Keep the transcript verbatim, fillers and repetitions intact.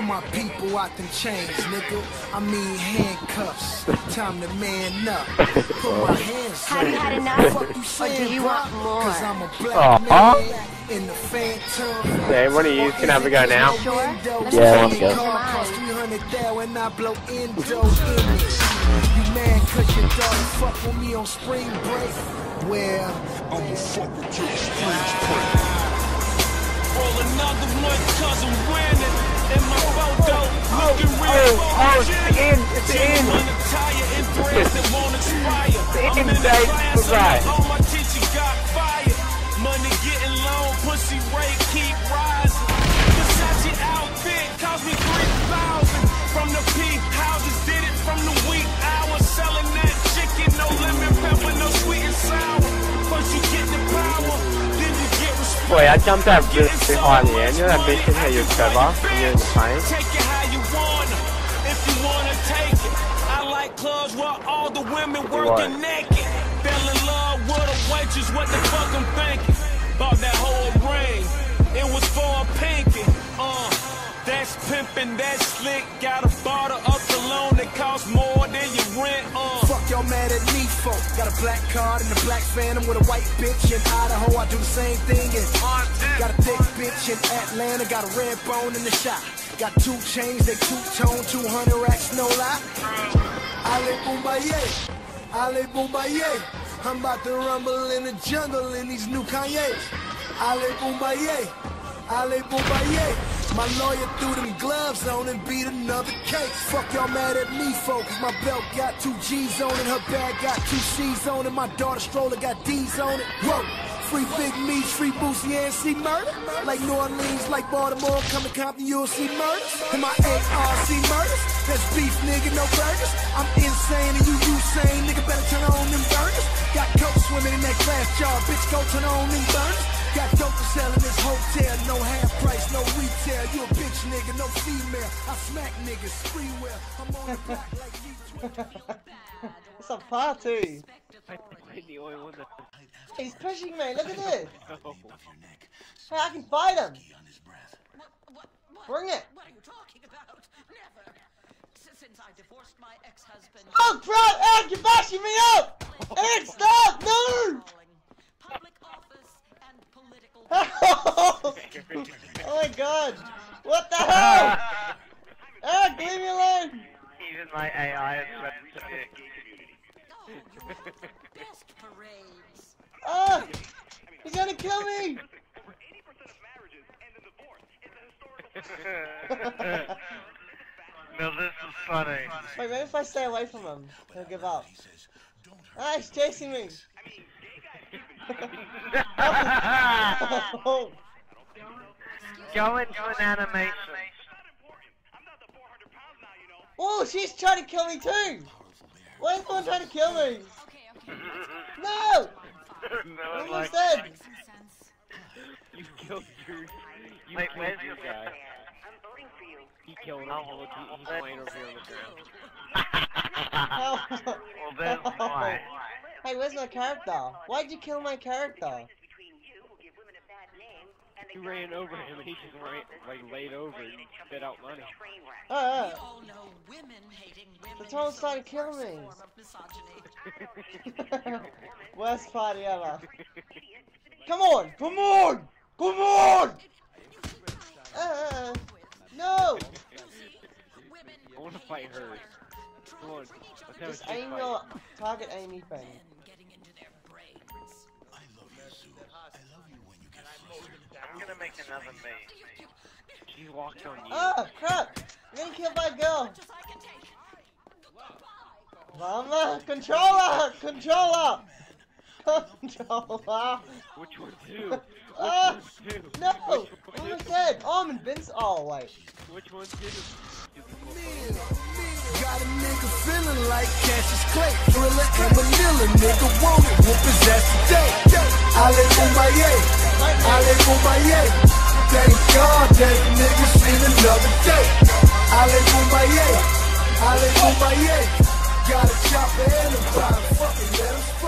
For my people out them chains, nigga. I mean handcuffs. Time to man up. Put my hands up. Have you had enough? Fuck you saying, Or do you bro? want more? Cause I'm a black Aww. man in the phantom. Okay, one of you can have a go now. Sure? Let's Yeah, see let's if go. you Cost mind. three hundred thousand when I blow endo in it. You mad cause your daughter fuck with me on spring break? Well, I'ma fuck with your spring break. Roll another one cause I'm winning. In my photo, looking real Oh, oh, it's the end, it's the end. On the tire and threads that won't expire. I'm in the Dave, class right. and all my teacher got fired. Money getting low, pussy rate keep rising. Versace outfit cost me three thousand. From the P houses, did it from the week hours. Selling that chicken, no lemon pepper, no sweet and sour. First you get the power, then you get respect. Boy, I jumped out really high in the end. You know that bitch in here you're clever when you're in the plane? Take it how you wanna, if you wanna take it. I like clubs where all the women working naked. Fell in love with a waitress, what the fuck I'm thinking? Bought that whole ring, it was for a pinky. Uh, that's pimpin', that's slick. Got a bottle of cologne that costs more than your rent. Uh. Fuck y'all mad at me for? Got a black card and a black phantom with a white bitch in Idaho. I do the same thing in got a thick bitch in Atlanta. Got a red bone in the shop. Got two chains, they two-tone, two hundred racks, no lie. Ale Boombaye, Ale Boombaye. I'm about to rumble in the jungle in these new Kanye's. Ale Boombaye, Ale Boombaye. My lawyer threw them gloves on and beat another case. Fuck y'all mad at me, folks. My belt got two G's on it, her bag got two C's on it, my daughter's stroller got D's on it. Whoa, free Big Meats, free Boosie, and see murder. Like New Orleans, like Baltimore, come to Compton, you'll see murders. And my A R C murders, that's beef, nigga, no burgers. I'm insane and you Usain, nigga, better turn on them burners. Got coke swimming in that glass jar, bitch, go turn on them burners. Got dope to sell in this hotel, no half price, no retail. You a bitch nigga, no female. I smack niggas, freeware. I'm on the block like you twelve. It's a party. He's pushing me, look at this. Hey, I can fight him. Bring it. What are you talking about? Never. Since I divorced my ex-husband. Oh crap, Ed, you're bashing me up! Ed, stop, no! Public office and political. Oh my god! What the hell? Ed, leave me alone! Even my A I is Best parades. Ah! He's gonna kill me! No, this is funny. Wait, maybe if I stay away from him, he'll give up. Ah, he's chasing me! Oh. Go into an animation. Oh, she's trying to kill me too! Why is someone trying to kill me? No! No, What was like, that? You killed your. You Wait, killed where's your your guy. guy? He killed him. Oh, he, he's laying over here on the ground. Oh. Well, that's why. Hey, where's my character? Why'd you kill my character? You ran over him and he just ran, like laid over and spit out money. Oh, oh. We all know women hating women. That's all is the trying to kill worst me. form of misogyny. Worst party ever. Come on! Come on! Come on! Uh, no! I want to fight her. Come on. Let's have Just a shit aim fight. your target aiming thing. Getting into their brains. I'm gonna make another me. She walked on you. Oh, crap! I'm getting killed by a girl! Mama! Controller! Controller! Controller! Which one do? Ah! Which one do? No! Which What one was that? Oh, I'm in Vince. Oh, wait. Which one do? Got a nigga feeling like Cassius Clay, Thriller and Vanilla. Nigga want it, whoop his ass today. Ale Boombaye, Ale Boombaye. Thank God that nigga seen another day. Ale Boombaye, Ale Boombaye. Got a chopper and a vibe, fucking let him